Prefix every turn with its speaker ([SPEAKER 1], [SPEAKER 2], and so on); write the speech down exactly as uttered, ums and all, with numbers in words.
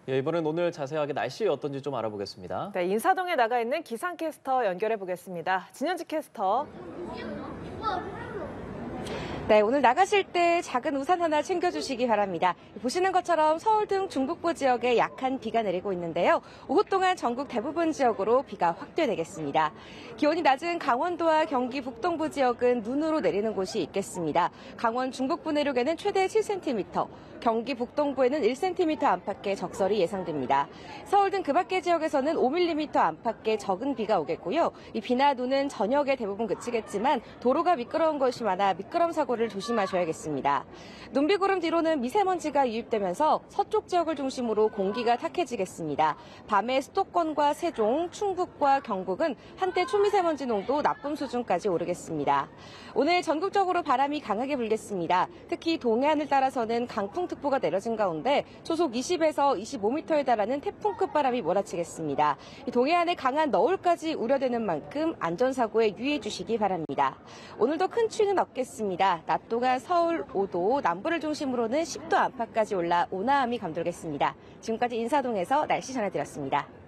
[SPEAKER 1] 예, 이번엔 오늘 자세하게 날씨 어떤지 좀 알아보겠습니다.
[SPEAKER 2] 네, 인사동에 나가 있는 기상캐스터 연결해 보겠습니다. 진현지 캐스터.
[SPEAKER 3] 네, 오늘 나가실 때 작은 우산 하나 챙겨주시기 바랍니다. 보시는 것처럼 서울 등 중북부 지역에 약한 비가 내리고 있는데요. 오후 동안 전국 대부분 지역으로 비가 확대되겠습니다. 기온이 낮은 강원도와 경기 북동부 지역은 눈으로 내리는 곳이 있겠습니다. 강원 중북부 내륙에는 최대 칠 센티미터, 경기 북동부에는 일 센티미터 안팎의 적설이 예상됩니다. 서울 등 그 밖의 지역에서는 오 밀리미터 안팎의 적은 비가 오겠고요. 이 비나 눈은 저녁에 대부분 그치겠지만 도로가 미끄러운 곳이 많아 미끄럼 사고를 조심하셔야겠습니다. 눈비구름 뒤로는 미세먼지가 유입되면서 서쪽 지역을 중심으로 공기가 탁해지겠습니다. 밤에 수도권과 세종, 충북과 경북은 한때 초미세먼지 농도 나쁨 수준까지 오르겠습니다. 오늘 전국적으로 바람이 강하게 불겠습니다. 특히 동해안을 따라서는 강풍특보가 내려진 가운데 초속 이십에서 이십오 미터에 달하는 태풍급 바람이 몰아치겠습니다. 동해안에 강한 너울까지 우려되는 만큼 안전사고에 유의해 주시기 바랍니다. 오늘도 큰 추위는 없겠습니다. 낮 동안 서울 오 도, 남부를 중심으로는 십 도 안팎까지 올라 온화함이 감돌겠습니다. 지금까지 인사동에서 날씨 전해드렸습니다.